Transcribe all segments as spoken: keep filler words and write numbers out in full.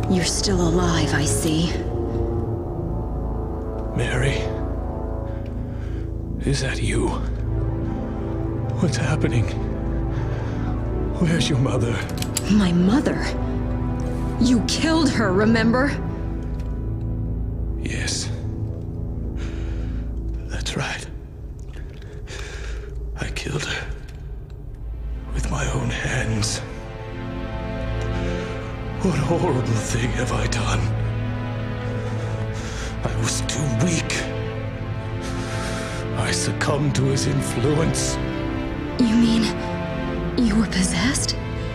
You're still alive, I see. Mary? Is that you? What's happening? Where's your mother? My mother? You killed her, remember? Yes. That's right. I killed her. With my own hands. What horrible thing have I done? I was too weak. I succumbed to his influence. You mean... you were possessed?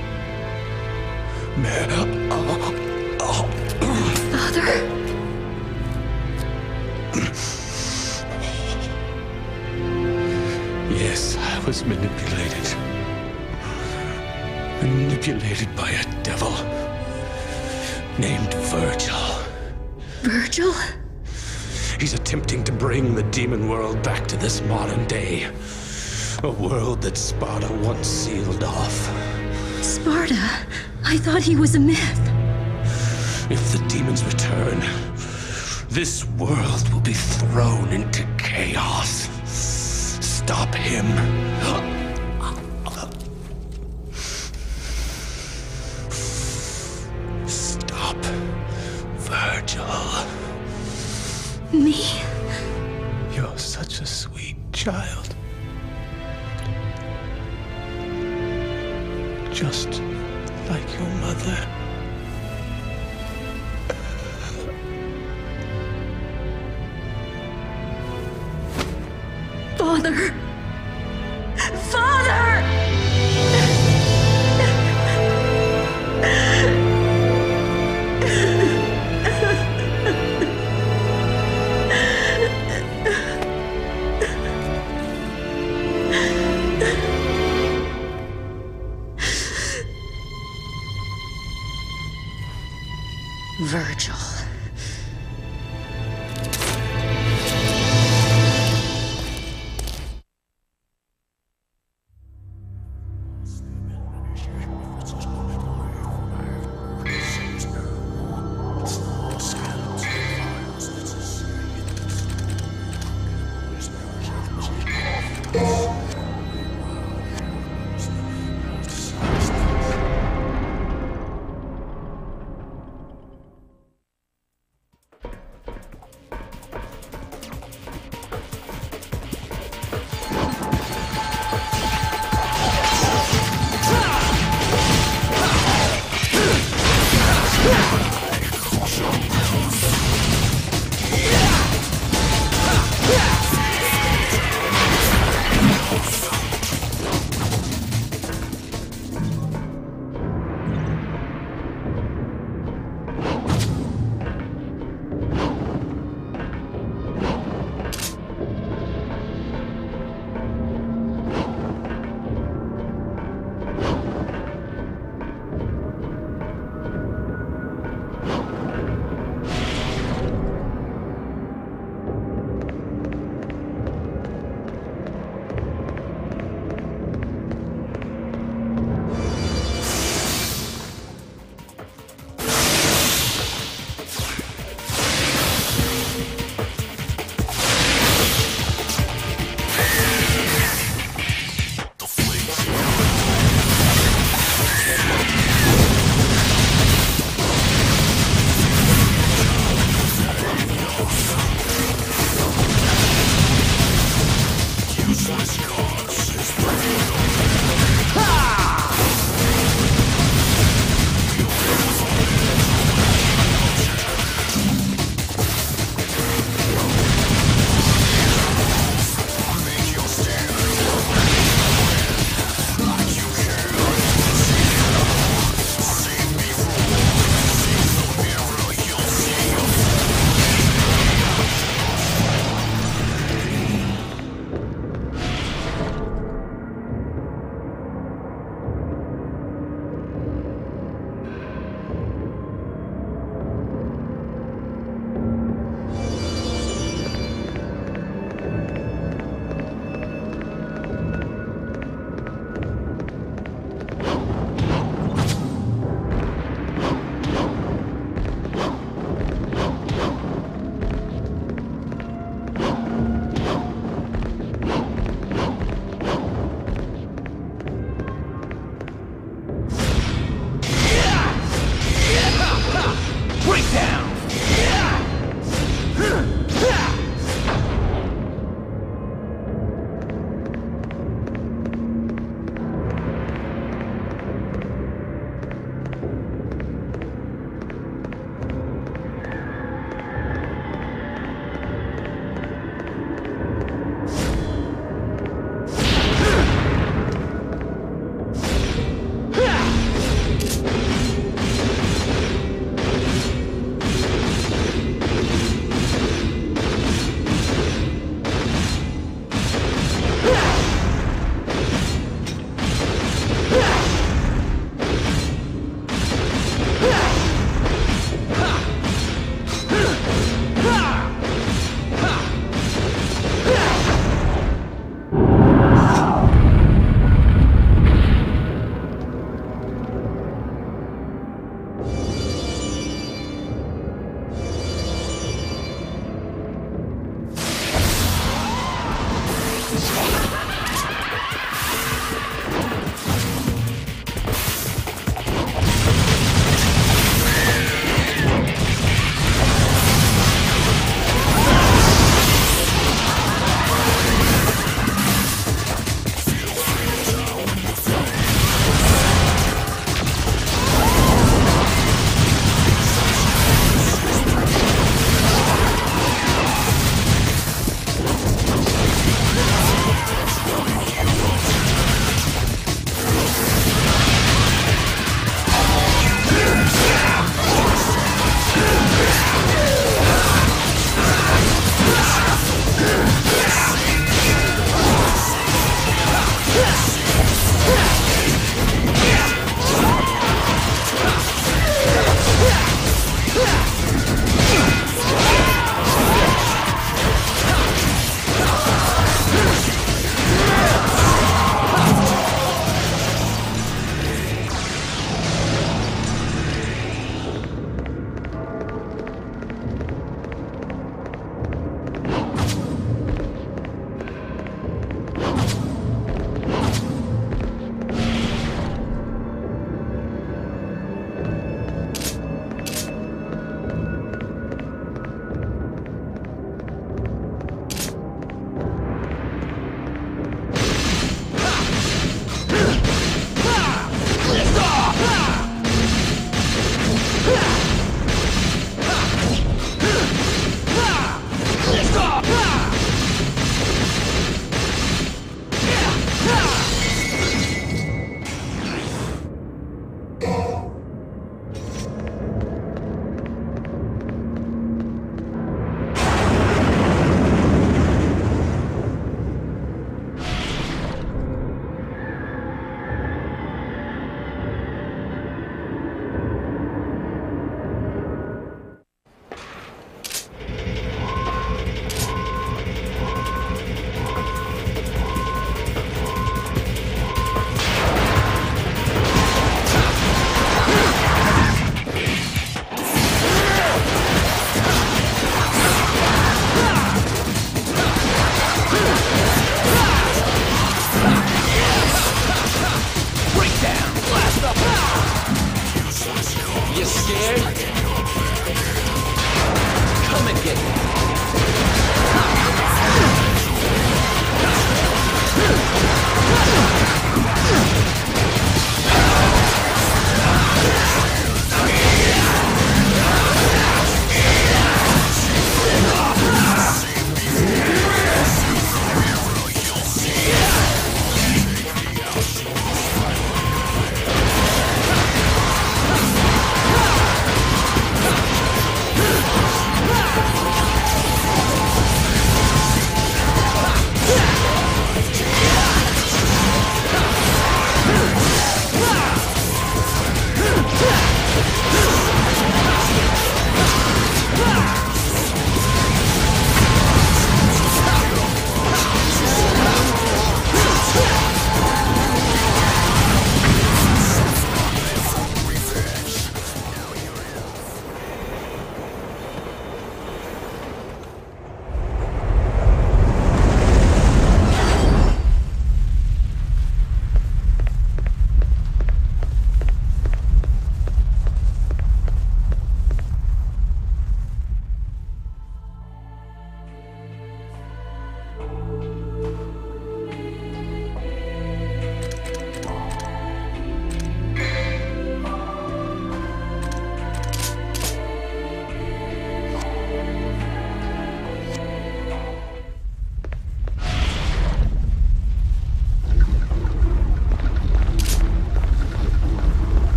Mary... Father? Yes, I was manipulated. Manipulated by a devil named Virgil. Virgil? He's attempting to bring the demon world back to this modern day. A world that Sparta once sealed off. Sparta? I thought he was a myth. If the demons return, this world will be thrown into chaos. Stop him. Stop Virgil. Me? You're such a sweet child. Just like your mother. Father! Father! Virgil.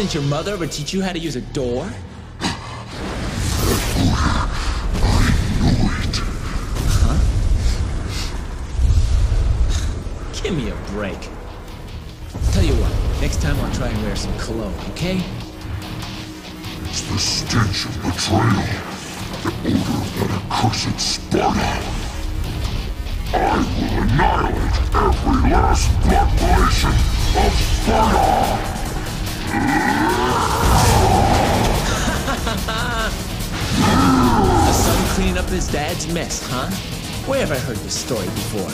Didn't your mother ever teach you how to use a door? Huh? Give me a break. Tell you what, next time I'll try and wear some cologne, okay? It's the stench of betrayal, the odor of that accursed Sparta. I will annihilate every last blood relation of Sparta! A son cleaning up his dad's mess, huh? Where have I heard this story before?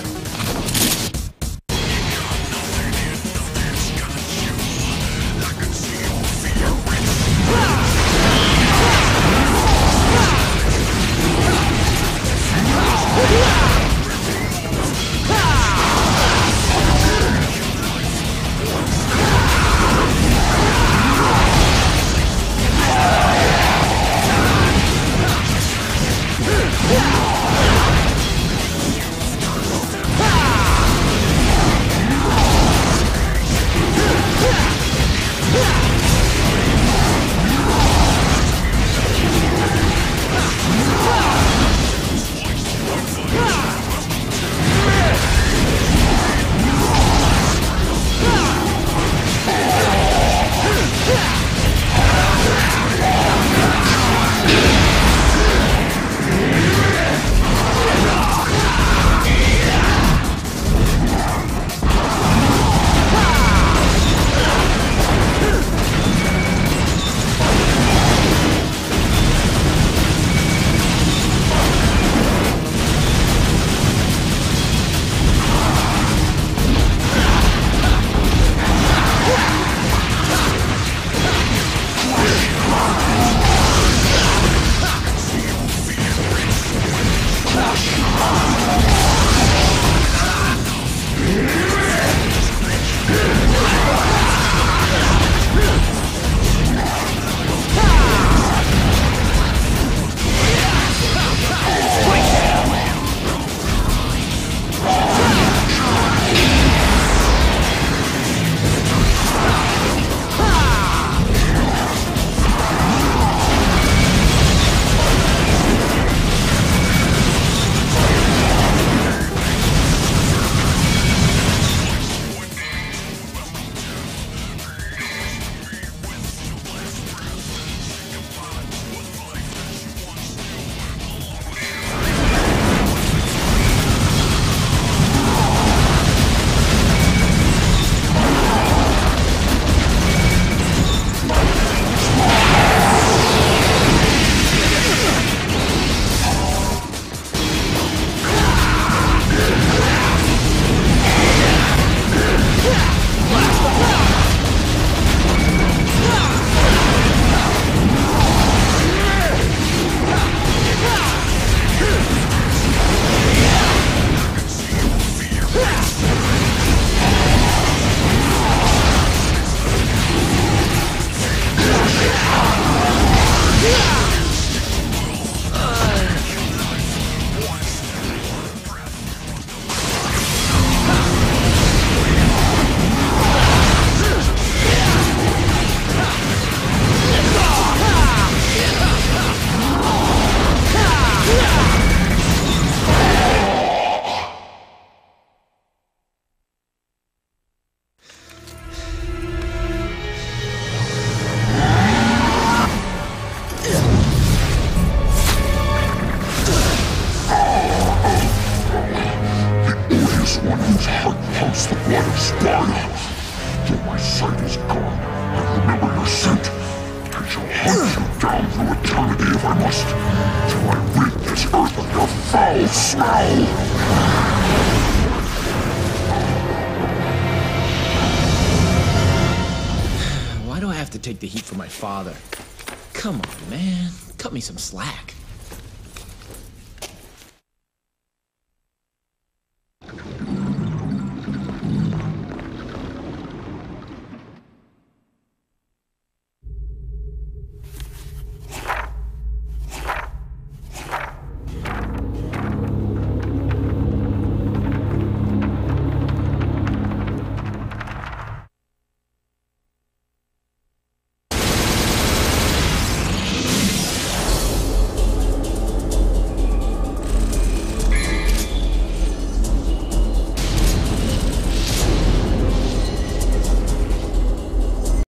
Why do I have to take the heat for my father? Come on, man. Cut me some slack.